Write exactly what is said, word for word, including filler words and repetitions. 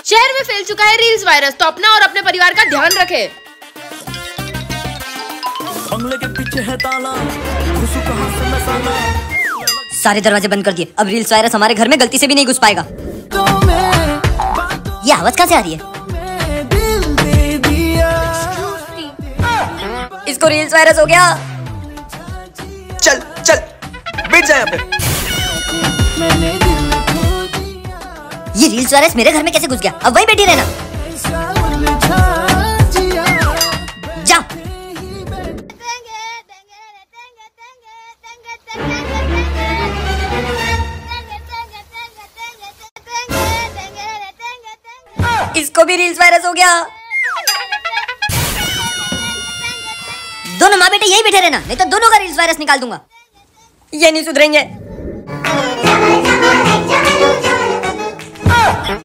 शहर में फैल चुका है रील्स वायरस, तो अपना और अपने परिवार का ध्यान रखें। बंगले के पीछे है ताला, घुसू कहां से मसाला। सारे दरवाजे बंद कर दिए, अब रील्स वायरस हमारे घर में गलती से भी नहीं घुस पाएगा। ये आवाज कहाँ से आ रही है? इसको रील्स वायरस हो गया। चल चल बैठ जा यहाँ पे। ये रील्स वायरस मेरे घर में कैसे घुस गया? अब वहीं बैठी रहना। जा। इसको भी रील्स वायरस हो गया। दोनों माँ बेटे यहीं बैठे रहना, नहीं तो दोनों का रील्स वायरस निकाल दूंगा। ये नहीं सुधरेंगे।